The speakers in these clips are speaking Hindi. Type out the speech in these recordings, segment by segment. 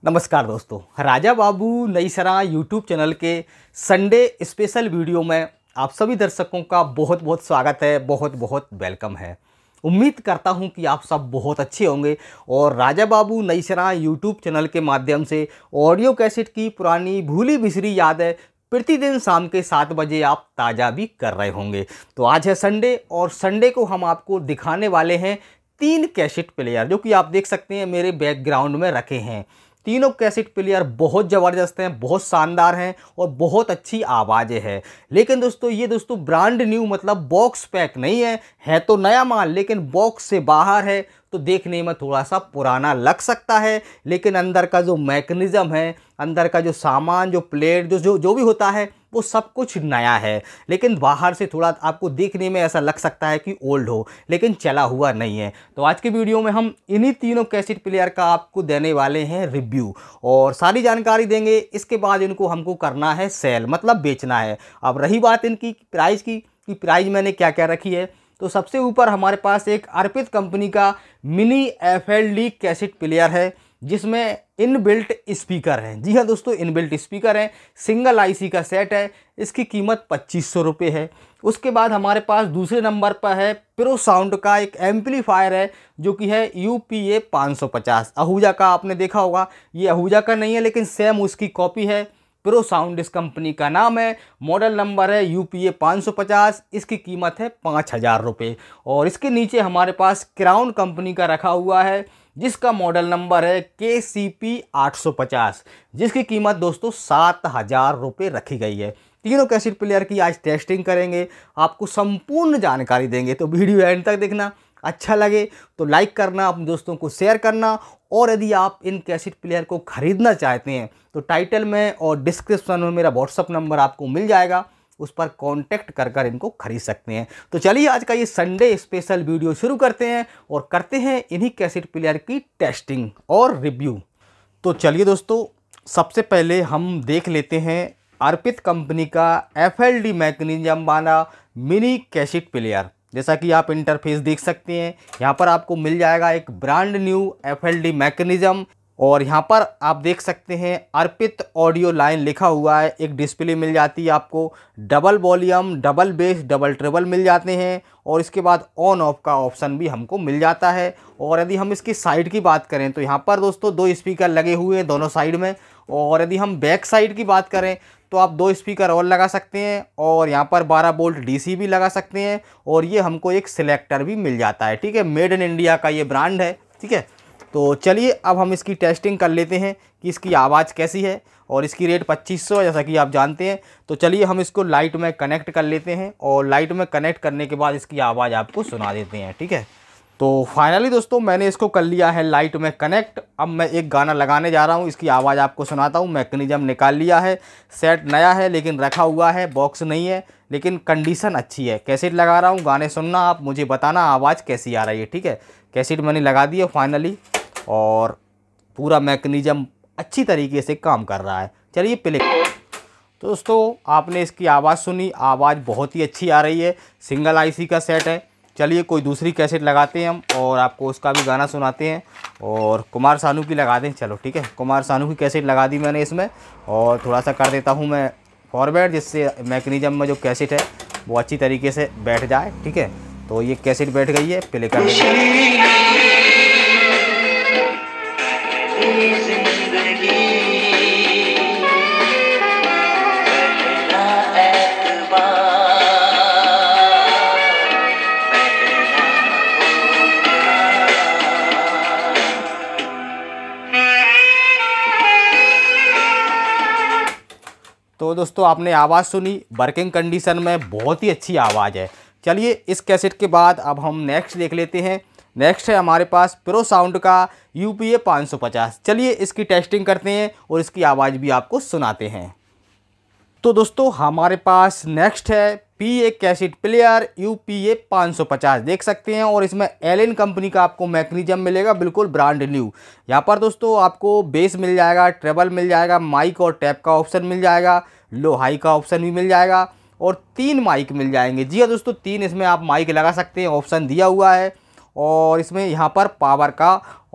नमस्कार दोस्तों, राजा बाबू नई सराय यूट्यूब चैनल के संडे स्पेशल वीडियो में आप सभी दर्शकों का बहुत बहुत स्वागत है, बहुत बहुत वेलकम है। उम्मीद करता हूं कि आप सब बहुत अच्छे होंगे और राजा बाबू नई सराय यूट्यूब चैनल के माध्यम से ऑडियो कैसेट की पुरानी भूली बिसरी यादें प्रतिदिन शाम के 7 बजे आप ताज़ा भी कर रहे होंगे। तो आज है संडे और संडे को हम आपको दिखाने वाले हैं 3 कैसेट प्लेयर, जो कि आप देख सकते हैं मेरे बैकग्राउंड में रखे हैं। तीनों कैसेट प्लेयर बहुत ज़बरदस्त हैं, बहुत शानदार हैं और बहुत अच्छी आवाज़ें हैं। लेकिन दोस्तों ये ब्रांड न्यू मतलब बॉक्स पैक नहीं है तो नया माल, लेकिन बॉक्स से बाहर है तो देखने में थोड़ा सा पुराना लग सकता है। लेकिन अंदर का जो मैकेनिज़्म है, अंदर का जो सामान, जो प्लेट, जो भी होता है वो सब कुछ नया है। लेकिन बाहर से थोड़ा आपको देखने में ऐसा लग सकता है कि ओल्ड हो, लेकिन चला हुआ नहीं है। तो आज की वीडियो में हम इन्हीं तीनों कैसेट प्लेयर का आपको देने वाले हैं रिव्यू और सारी जानकारी देंगे। इसके बाद इनको हमको करना है सेल, मतलब बेचना है। अब रही बात इनकी प्राइस की कि प्राइस मैंने क्या क्या रखी है, तो सबसे ऊपर हमारे पास एक अर्पित कंपनी का मिनी FLD कैसेट प्लेयर है जिसमें इनबिल्ट स्पीकर है। जी हाँ दोस्तों, इनबिल्ट स्पीकर है, सिंगल IC का सेट है। इसकी कीमत 2500 रुपये है। उसके बाद हमारे पास दूसरे नंबर पर है प्रो साउंड का एक एम्पलीफायर है जो कि है UPA 550। आहूजा का आपने देखा होगा, ये आहूजा का नहीं है लेकिन सेम उसकी कॉपी है। प्रो साउंड इस कंपनी का नाम है, मॉडल नंबर है UPA 550। इसकी कीमत है 5000 रुपये। और इसके नीचे हमारे पास क्राउन कंपनी का रखा हुआ है जिसका मॉडल नंबर है KCP 850, जिसकी कीमत दोस्तों 7000 रुपये रखी गई है। तीनों कैसेट प्लेयर की आज टेस्टिंग करेंगे, आपको संपूर्ण जानकारी देंगे। तो वीडियो एंड तक देखना, अच्छा लगे तो लाइक करना, अपने दोस्तों को शेयर करना। और यदि आप इन कैसेट प्लेयर को ख़रीदना चाहते हैं तो टाइटल में और डिस्क्रिप्शन में मेरा व्हाट्सअप नंबर आपको मिल जाएगा, उस पर कांटेक्ट कर इनको खरीद सकते हैं। तो चलिए आज का ये संडे स्पेशल वीडियो शुरू करते हैं और करते हैं इन्हीं कैसेट प्लेयर की टेस्टिंग और रिव्यू। तो चलिए दोस्तों, सबसे पहले हम देख लेते हैं अर्पित कंपनी का FLD मैकेनिज्म वाला मिनी कैसेट प्लेयर। जैसा कि आप इंटरफेस देख सकते हैं, यहाँ पर आपको मिल जाएगा एक ब्रांड न्यू FLD मैकेनिज्म और यहाँ पर आप देख सकते हैं अर्पित ऑडियो लाइन लिखा हुआ है। एक डिस्प्ले मिल जाती है आपको, double volume, double bass, double treble मिल जाते हैं और इसके बाद ऑन ऑफ का ऑप्शन भी हमको मिल जाता है। और यदि हम इसकी साइड की बात करें तो यहाँ पर दोस्तों 2 स्पीकर लगे हुए हैं दोनों साइड में। और यदि हम बैक साइड की बात करें तो आप 2 स्पीकर और लगा सकते हैं और यहाँ पर 12 वोल्ट DC भी लगा सकते हैं। और ये हमको एक सिलेक्टर भी मिल जाता है। ठीक है, मेड इन इंडिया का ये ब्रांड है। ठीक है, तो चलिए अब हम इसकी टेस्टिंग कर लेते हैं कि इसकी आवाज़ कैसी है। और इसकी रेट 2500 जैसा कि आप जानते हैं। तो चलिए हम इसको लाइट में कनेक्ट कर लेते हैं और लाइट में कनेक्ट करने के बाद इसकी आवाज़ आपको सुना देते हैं। ठीक है, तो फाइनली दोस्तों मैंने इसको कर लिया है लाइट में कनेक्ट। अब मैं एक गाना लगाने जा रहा हूँ, इसकी आवाज़ आपको सुनाता हूँ। मैकेनिज्म निकाल लिया है, सेट नया है लेकिन रखा हुआ है, बॉक्स नहीं है लेकिन कंडीशन अच्छी है। कैसेट लगा रहा हूँ, गाने सुनना, आप मुझे बताना आवाज़ कैसी आ रही है। ठीक है, कैसेट मैंने लगा दी है फाइनली और पूरा मैकेनिज्म अच्छी तरीके से काम कर रहा है। चलिए प्ले। तो दोस्तों आपने इसकी आवाज़ सुनी, आवाज़ बहुत ही अच्छी आ रही है। सिंगल IC का सेट है। चलिए कोई दूसरी कैसेट लगाते हैं हम और आपको उसका भी गाना सुनाते हैं। और कुमार सानू की लगा दें, चलो ठीक है। कुमार सानू की कैसेट लगा दी मैंने इसमें और थोड़ा सा कर देता हूँ मैं फॉरवर्ड, जिससे मैकेनिज्म में जो कैसेट है वो अच्छी तरीके से बैठ जाए। ठीक है, तो ये कैसेट बैठ गई है, प्ले कर देंगे। तो दोस्तों आपने आवाज़ सुनी, वर्किंग कंडीशन में बहुत ही अच्छी आवाज़ है। चलिए इस कैसेट के बाद अब हम नेक्स्ट देख लेते हैं। नेक्स्ट है हमारे पास प्रो साउंड का UPA 550। चलिए इसकी टेस्टिंग करते हैं और इसकी आवाज़ भी आपको सुनाते हैं। तो दोस्तों हमारे पास नेक्स्ट है PA कैसेट प्लेयर UPA 550, देख सकते हैं। और इसमें एलिन कंपनी का आपको मैकेनिज्म मिलेगा, बिल्कुल ब्रांड न्यू। यहाँ पर दोस्तों आपको बेस मिल जाएगा, ट्रेबल मिल जाएगा, माइक और टैप का ऑप्शन मिल जाएगा, लो हाई का ऑप्शन भी मिल जाएगा और 3 माइक मिल जाएंगे। जी हाँ दोस्तों, 3 इसमें आप माइक लगा सकते हैं, ऑप्शन दिया हुआ है। और इसमें यहाँ पर पावर का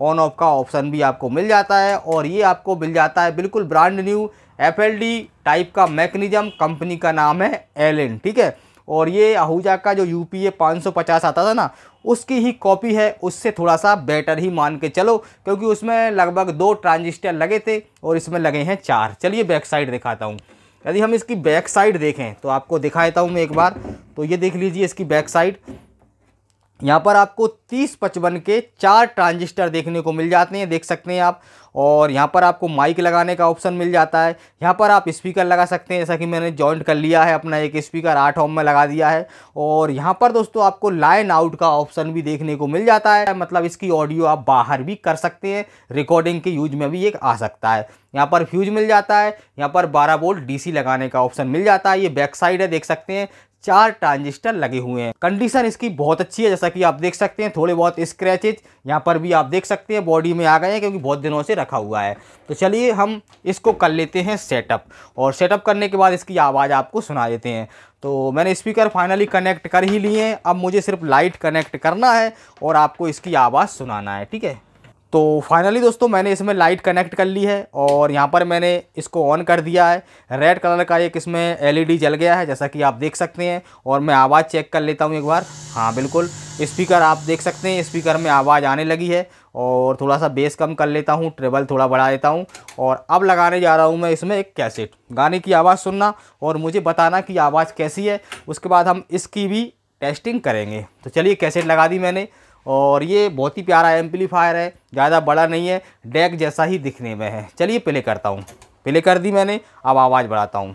ऑन ऑफ का ऑप्शन भी आपको मिल जाता है। और ये आपको मिल जाता है बिल्कुल ब्रांड न्यू FLD टाइप का मैकेनिज्म, कंपनी का नाम है एलिन, ठीक है। और ये आहूजा का जो UPA 550 आता था ना, उसकी ही कॉपी है, उससे थोड़ा सा बेटर ही मान के चलो, क्योंकि उसमें लगभग 2 ट्रांजिस्टर लगे थे और इसमें लगे हैं 4। चलिए बैक साइड दिखाता हूँ। यदि हम इसकी बैक साइड देखें तो आपको दिखा देता हूँ मैं एक बार। तो ये देख लीजिए इसकी बैक साइड। यहाँ पर आपको 3055 के 4 ट्रांजिस्टर देखने को मिल जाते हैं, देख सकते हैं आप। और यहाँ पर आपको माइक लगाने का ऑप्शन मिल जाता है। यहाँ पर आप स्पीकर लगा सकते हैं, जैसा कि मैंने जॉइंट कर लिया है अपना एक स्पीकर 8 ओम में लगा दिया है। और यहाँ पर दोस्तों आपको लाइन आउट का ऑप्शन भी देखने को मिल जाता है, मतलब इसकी ऑडियो आप बाहर भी कर सकते हैं, रिकॉर्डिंग के यूज में भी एक आ सकता है। यहाँ पर फ्यूज मिल जाता है, यहाँ पर 12 वोल्ट DC लगाने का ऑप्शन मिल जाता है। ये बैक साइड है, देख सकते हैं 4 ट्रांजिस्टर लगे हुए हैं। कंडीशन इसकी बहुत अच्छी है, जैसा कि आप देख सकते हैं। थोड़े बहुत स्क्रैचेज यहाँ पर भी आप देख सकते हैं बॉडी में आ गए हैं, क्योंकि बहुत दिनों से रखा हुआ है। तो चलिए हम इसको कर लेते हैं सेटअप, और सेटअप करने के बाद इसकी आवाज़ आपको सुना देते हैं। तो मैंने स्पीकर फाइनली कनेक्ट कर ही लिए हैं, अब मुझे सिर्फ लाइट कनेक्ट करना है और आपको इसकी आवाज़ सुनाना है, ठीक है। तो फाइनली दोस्तों मैंने इसमें लाइट कनेक्ट कर ली है और यहाँ पर मैंने इसको ऑन कर दिया है। रेड कलर का एक इसमें LED जल गया है, जैसा कि आप देख सकते हैं। और मैं आवाज़ चेक कर लेता हूँ एक बार। हाँ बिल्कुल, स्पीकर आप देख सकते हैं, स्पीकर में आवाज़ आने लगी है। और थोड़ा सा बेस कम कर लेता हूँ, ट्रेबल थोड़ा बढ़ा देता हूँ। और अब लगाने जा रहा हूँ मैं इसमें एक कैसेट। गाने की आवाज़ सुनना और मुझे बताना कि आवाज़ कैसी है, उसके बाद हम इसकी भी टेस्टिंग करेंगे। तो चलिए कैसेट लगा दी मैंने, और ये बहुत ही प्यारा एम्पलीफायर है, ज़्यादा बड़ा नहीं है, डेक जैसा ही दिखने में है। चलिए प्ले करता हूँ। प्ले कर दी मैंने, अब आवाज़ बढ़ाता हूँ।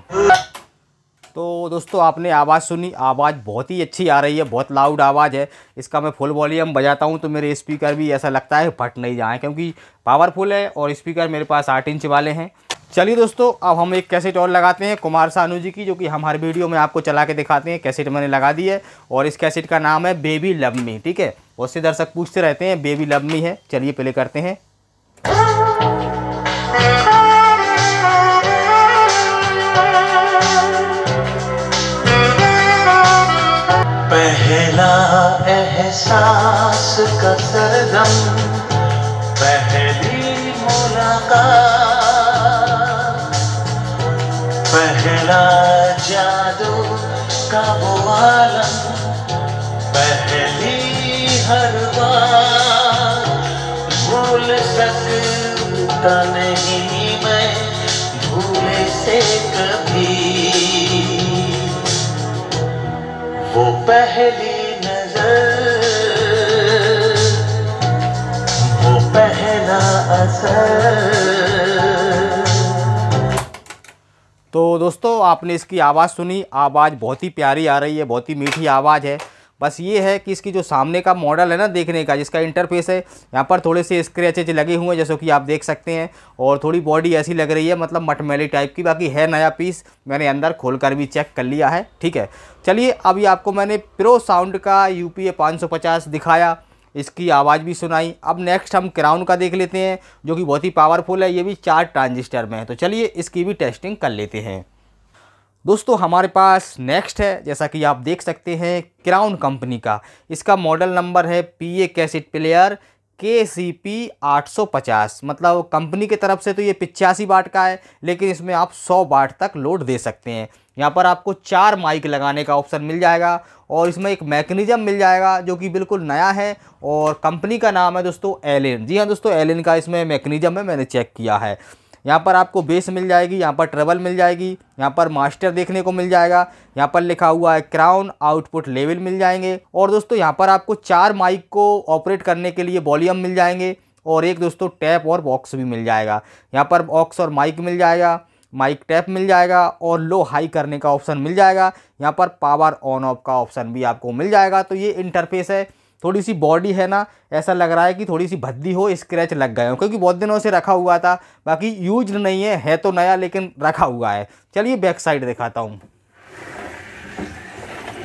तो दोस्तों आपने आवाज़ सुनी, आवाज़ बहुत ही अच्छी आ रही है, बहुत लाउड आवाज़ है। इसका मैं फुल वॉल्यूम बजाता हूँ तो मेरे स्पीकर भी ऐसा लगता है फट नहीं जाए, क्योंकि पावरफुल है और स्पीकर मेरे पास 8 इंच वाले हैं। चलिए दोस्तों अब हम एक कैसेट और लगाते हैं कुमार सानू जी की, जो कि हम हर वीडियो में आपको चला के दिखाते हैं। कैसेट मैंने लगा दी है और इस कैसेट का नाम है बेबी लव मी, ठीक है। बहुत से दर्शक पूछते रहते हैं बेबी लव मी है। चलिए प्ले करते हैं। पहला एहसास का सरगम, पहली मुलाकात, पहला जादू का वो आलम, पहली हर बार भूल सकता नहीं मैं भूले से कभी। वो पहली नजर, वो पहला असर। तो दोस्तों आपने इसकी आवाज़ सुनी, आवाज़ बहुत ही प्यारी आ रही है, बहुत ही मीठी आवाज़ है। बस ये है कि इसकी जो सामने का मॉडल है ना देखने का, जिसका इंटरफेस है, यहाँ पर थोड़े से स्क्रैचेज लगे हुए हैं, जैसे कि आप देख सकते हैं। और थोड़ी बॉडी ऐसी लग रही है, मतलब मटमैली टाइप की। बाकी है नया पीस, मैंने अंदर खोलकर भी चेक कर लिया है, ठीक है। चलिए अभी आपको मैंने प्रो साउंड का UPA 550 दिखाया, इसकी आवाज़ भी सुनाई। अब नेक्स्ट हम क्राउन का देख लेते हैं, जो कि बहुत ही पावरफुल है। ये भी 4 ट्रांजिस्टर में है, तो चलिए इसकी भी टेस्टिंग कर लेते हैं। दोस्तों हमारे पास नेक्स्ट है, जैसा कि आप देख सकते हैं, क्राउन कंपनी का। इसका मॉडल नंबर है PA कैसेट प्लेयर KCP 850। मतलब कंपनी की तरफ से तो ये 85 वाट का है, लेकिन इसमें आप 100 वाट तक लोड दे सकते हैं। यहाँ पर आपको 4 माइक लगाने का ऑप्शन मिल जाएगा और इसमें एक मैकेनिज्म मिल जाएगा जो कि बिल्कुल नया है। और कंपनी का नाम है दोस्तों एलिन। जी हाँ दोस्तों, एलिन का इसमें मैकेनिज्म है, मैंने चेक किया है। यहाँ पर आपको बेस मिल जाएगी, यहाँ पर ट्रेबल मिल जाएगी, यहाँ पर मास्टर देखने को मिल जाएगा, यहाँ पर लिखा हुआ है क्राउन, आउटपुट लेवल मिल जाएंगे। और दोस्तों यहाँ पर आपको 4 माइक को ऑपरेट करने के लिए वॉल्यूम मिल जाएंगे और एक दोस्तों टैप और बॉक्स भी मिल जाएगा। यहाँ पर बॉक्स और माइक मिल जाएगा, माइक टैप मिल जाएगा और लो हाई करने का ऑप्शन मिल जाएगा। यहाँ पर पावर ऑन ऑफ का ऑप्शन भी आपको मिल जाएगा। तो ये इंटरफेस है। थोड़ी सी बॉडी है ना, ऐसा लग रहा है कि थोड़ी सी भद्दी हो, स्क्रैच लग गए हो, क्योंकि बहुत दिनों से रखा हुआ था। बाकी यूज नहीं है तो नया, लेकिन रखा हुआ है। चलिए बैक साइड दिखाता हूँ।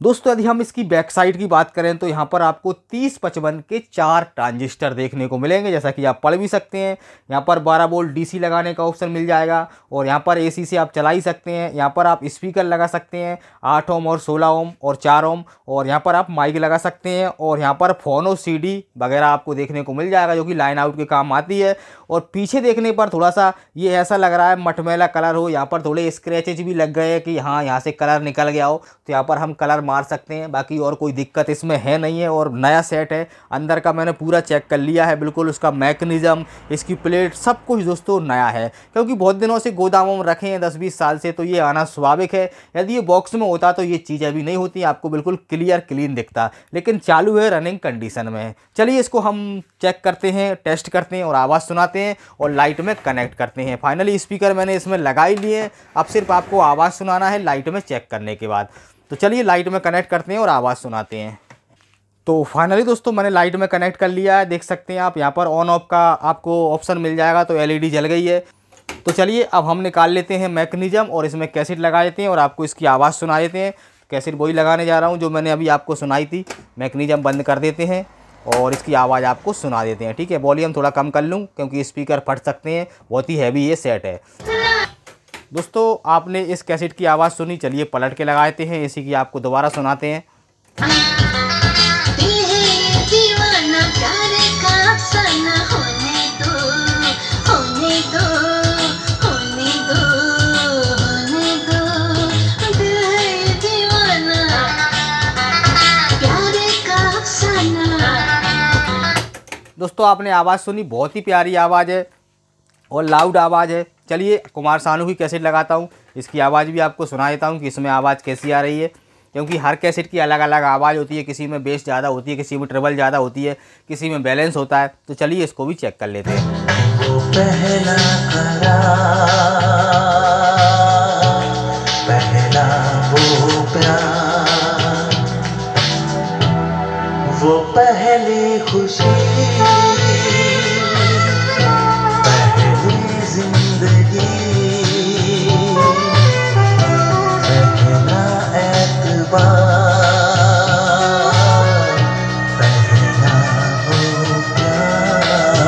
दोस्तों यदि हम इसकी बैक साइड की बात करें तो यहाँ पर आपको 3055 के 4 ट्रांजिस्टर देखने को मिलेंगे, जैसा कि आप पढ़ भी सकते हैं। यहाँ पर 12 वोल्ट डीसी लगाने का ऑप्शन मिल जाएगा और यहाँ पर एसी से आप चला ही सकते हैं। यहाँ पर आप स्पीकर लगा सकते हैं 8 ओम और 16 ओम और 4 ओम, और यहाँ पर आप माइक लगा सकते हैं और यहाँ पर फोनो सीडी वगैरह आपको देखने को मिल जाएगा जो कि लाइन आउट के काम आती है। और पीछे देखने पर थोड़ा सा ये ऐसा लग रहा है मटमैला कलर हो, यहाँ पर थोड़े स्क्रैचेज भी लग गए हैं कि हाँ यहाँ से कलर निकल गया हो, तो यहाँ पर हम कलर मार सकते हैं। बाकी और कोई दिक्कत इसमें है नहीं है और नया सेट है। अंदर का मैंने पूरा चेक कर लिया है, बिल्कुल उसका मैकेनिज्म, इसकी प्लेट, सब कुछ दोस्तों नया है, क्योंकि बहुत दिनों से गोदामों में रखे हैं 10-20 साल से, तो ये आना स्वाभाविक है। यदि ये बॉक्स में होता तो ये चीज़ अभी नहीं होती, आपको बिल्कुल क्लियर क्लीन दिखता, लेकिन चालू है, रनिंग कंडीशन में है। चलिए इसको हम चेक करते हैं, टेस्ट करते हैं और आवाज़ सुनाते हैं और लाइट में कनेक्ट करते हैं। फाइनली स्पीकर मैंने इसमें लगा ही लिए, अब सिर्फ आपको आवाज़ सुनाना है लाइट में चेक करने के बाद। तो चलिए लाइट में कनेक्ट करते हैं और आवाज़ सुनाते हैं। तो फाइनली दोस्तों मैंने लाइट में कनेक्ट कर लिया है, देख सकते हैं आप यहाँ पर ऑन ऑफ का आपको ऑप्शन मिल जाएगा, तो एलईडी जल गई है। तो चलिए अब हम निकाल लेते हैं मैकेनिज्म और इसमें कैसेट लगा देते हैं और आपको इसकी आवाज़ सुना देते हैं। कैसेट वही लगाने जा रहा हूँ जो मैंने अभी आपको सुनाई थी। मैकेनिज्म बंद कर देते हैं और इसकी आवाज़ आपको सुना देते हैं। ठीक है, वॉल्यूम थोड़ा कम कर लूँ क्योंकि स्पीकर फट सकते हैं, बहुत ही हैवी ये सेट है। दोस्तों आपने इस कैसेट की आवाज़ सुनी, चलिए पलट के लगा देते हैं, इसी की आपको दोबारा सुनाते हैं। दोस्तों आपने आवाज़ सुनी, बहुत ही प्यारी आवाज़ है और लाउड आवाज़ है। चलिए कुमार सानू की कैसेट लगाता हूँ, इसकी आवाज़ भी आपको सुना देता हूँ कि इसमें आवाज़ कैसी आ रही है, क्योंकि हर कैसेट की अलग अलग आवाज़ होती है, किसी में बेस ज़्यादा होती है, किसी में ट्रेबल ज़्यादा होती है, किसी में बैलेंस होता है। तो चलिए इसको भी चेक कर लेते हैं। वो पहला पहला वो प्यार, वो पहली खुशी, पहली जिंदगी, पहला एतबार, पहला वो प्यार।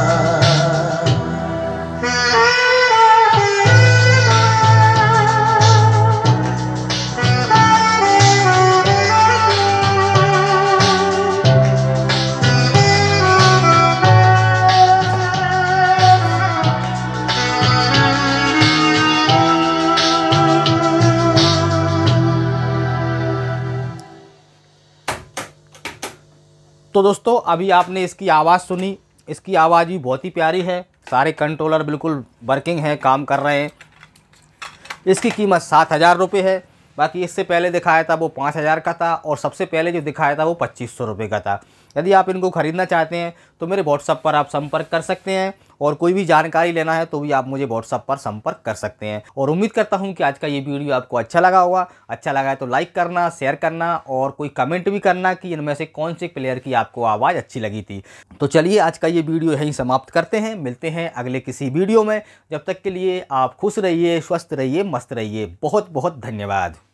तो दोस्तों अभी आपने इसकी आवाज़ सुनी, इसकी आवाज़ भी बहुत ही प्यारी है, सारे कंट्रोलर बिल्कुल वर्किंग हैं, काम कर रहे हैं। इसकी कीमत 7,000 रुपये है। बाकी इससे पहले दिखाया था वो 5,000 का था और सबसे पहले जो दिखाया था वो 2,500 रुपये का था। यदि आप इनको ख़रीदना चाहते हैं तो मेरे व्हाट्सअप पर आप संपर्क कर सकते हैं और कोई भी जानकारी लेना है तो भी आप मुझे व्हाट्सअप पर संपर्क कर सकते हैं। और उम्मीद करता हूं कि आज का ये वीडियो आपको अच्छा लगा होगा। अच्छा लगा है तो लाइक करना, शेयर करना और कोई कमेंट भी करना कि इनमें से कौन से प्लेयर की आपको आवाज़ अच्छी लगी थी। तो चलिए आज का ये वीडियो यहीं समाप्त करते हैं, मिलते हैं अगले किसी वीडियो में। जब तक के लिए आप खुश रहिए, स्वस्थ रहिए, मस्त रहिए। बहुत बहुत धन्यवाद।